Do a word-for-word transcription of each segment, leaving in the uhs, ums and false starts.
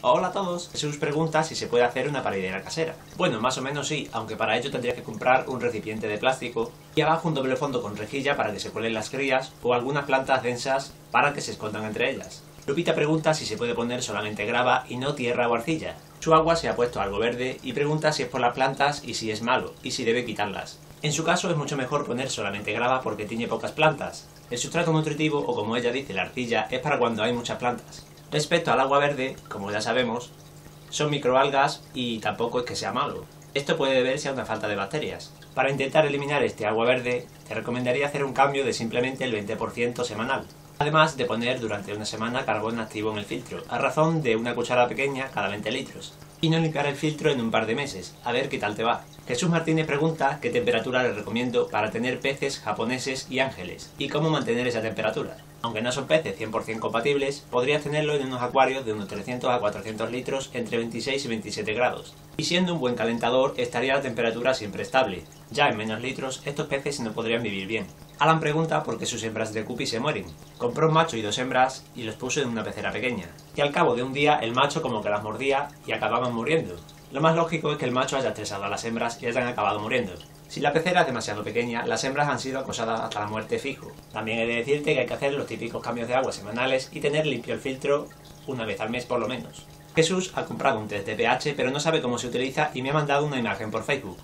Hola a todos, Jesús pregunta si se puede hacer una paridera casera. Bueno, más o menos sí, aunque para ello tendría que comprar un recipiente de plástico y abajo un doble fondo con rejilla para que se cuelen las crías o algunas plantas densas para que se escondan entre ellas. Lupita pregunta si se puede poner solamente grava y no tierra o arcilla. Su agua se ha puesto algo verde y pregunta si es por las plantas y si es malo y si debe quitarlas. En su caso es mucho mejor poner solamente grava porque tiene pocas plantas. El sustrato nutritivo, o como ella dice, la arcilla, es para cuando hay muchas plantas. Respecto al agua verde, como ya sabemos, son microalgas y tampoco es que sea malo. Esto puede deberse a una falta de bacterias. Para intentar eliminar este agua verde, te recomendaría hacer un cambio de simplemente el veinte por ciento semanal. Además de poner durante una semana carbón activo en el filtro, a razón de una cuchara pequeña cada veinte litros. Y no limpiar el filtro en un par de meses, a ver qué tal te va. Jesús Martínez pregunta qué temperatura le recomiendo para tener peces japoneses y ángeles, y cómo mantener esa temperatura. Aunque no son peces cien por cien compatibles, podrías tenerlo en unos acuarios de unos trescientos a cuatrocientos litros entre veintiséis y veintisiete grados. Y siendo un buen calentador, estaría la temperatura siempre estable. Ya en menos litros, estos peces no podrían vivir bien. Alan pregunta por qué sus hembras de guppy se mueren. Compró un macho y dos hembras y los puso en una pecera pequeña. Y al cabo de un día, el macho como que las mordía y acababan muriendo. Lo más lógico es que el macho haya estresado a las hembras y hayan acabado muriendo. Si la pecera es demasiado pequeña, las hembras han sido acosadas hasta la muerte fijo. También he de decirte que hay que hacer los típicos cambios de agua semanales y tener limpio el filtro una vez al mes por lo menos. Jesús ha comprado un test de pH pero no sabe cómo se utiliza y me ha mandado una imagen por Facebook.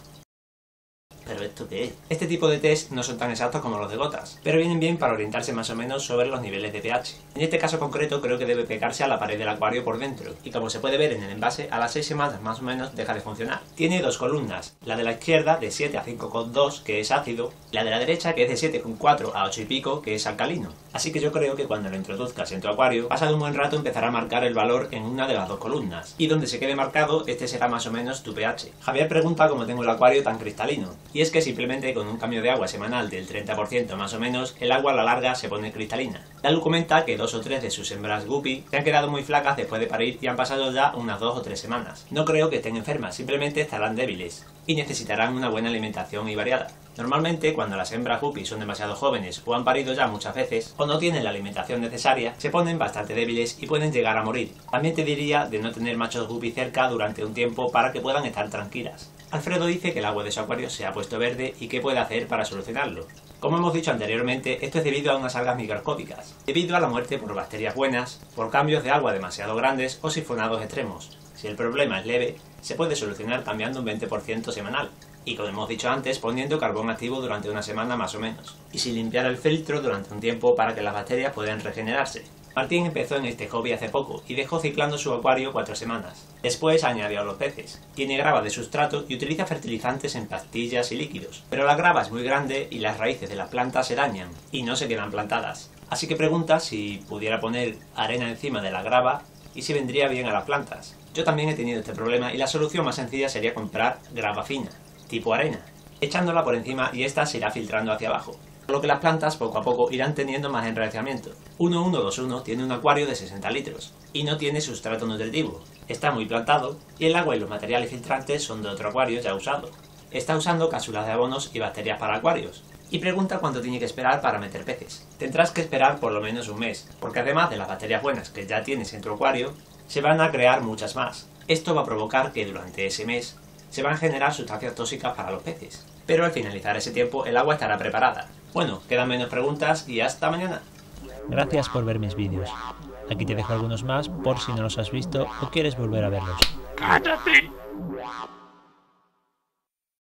¿Pero esto qué es? Este tipo de test no son tan exactos como los de gotas, pero vienen bien para orientarse más o menos sobre los niveles de pH. En este caso concreto creo que debe pegarse a la pared del acuario por dentro, y como se puede ver en el envase, a las seis semanas más o menos deja de funcionar. Tiene dos columnas, la de la izquierda de siete a cinco coma dos que es ácido, y la de la derecha que es de siete coma cuatro a ocho y pico que es alcalino. Así que yo creo que cuando lo introduzcas en tu acuario, pasado un buen rato empezará a marcar el valor en una de las dos columnas, y donde se quede marcado este será más o menos tu pH. Javier pregunta cómo tengo el acuario tan cristalino, y es que simplemente con un cambio de agua semanal del treinta por ciento más o menos, el agua a la larga se pone cristalina. Lalu comenta que dos o tres de sus hembras guppy se han quedado muy flacas después de parir y han pasado ya unas dos o tres semanas. No creo que estén enfermas, simplemente estarán débiles y necesitarán una buena alimentación y variada. Normalmente, cuando las hembras guppy son demasiado jóvenes o han parido ya muchas veces o no tienen la alimentación necesaria, se ponen bastante débiles y pueden llegar a morir. También te diría de no tener machos guppy cerca durante un tiempo para que puedan estar tranquilas. Alfredo dice que el agua de su acuario se ha puesto verde y qué puede hacer para solucionarlo. Como hemos dicho anteriormente, esto es debido a unas algas microscópicas, debido a la muerte por bacterias buenas, por cambios de agua demasiado grandes o sifonados extremos. Si el problema es leve, se puede solucionar cambiando un veinte por ciento semanal. Y como hemos dicho antes, poniendo carbón activo durante una semana más o menos. Y sin limpiar el filtro durante un tiempo para que las bacterias puedan regenerarse. Martín empezó en este hobby hace poco y dejó ciclando su acuario cuatro semanas. Después añadió a los peces. Tiene grava de sustrato y utiliza fertilizantes en pastillas y líquidos. Pero la grava es muy grande y las raíces de las plantas se dañan y no se quedan plantadas. Así que pregunta si pudiera poner arena encima de la grava y si vendría bien a las plantas. Yo también he tenido este problema y la solución más sencilla sería comprar grava fina, tipo arena, echándola por encima y esta se irá filtrando hacia abajo. Por lo que las plantas poco a poco irán teniendo más enraizamiento. uno uno dos uno tiene un acuario de sesenta litros y no tiene sustrato nutritivo. Está muy plantado y el agua y los materiales filtrantes son de otro acuario ya usado. Está usando cápsulas de abonos y bacterias para acuarios. Y pregunta cuánto tiene que esperar para meter peces. Tendrás que esperar por lo menos un mes, porque además de las bacterias buenas que ya tienes en tu acuario, se van a crear muchas más. Esto va a provocar que durante ese mes se van a generar sustancias tóxicas para los peces. Pero al finalizar ese tiempo el agua estará preparada. Bueno, quedan menos preguntas y hasta mañana. Gracias por ver mis vídeos. Aquí te dejo algunos más por si no los has visto o quieres volver a verlos. ¡Cállate!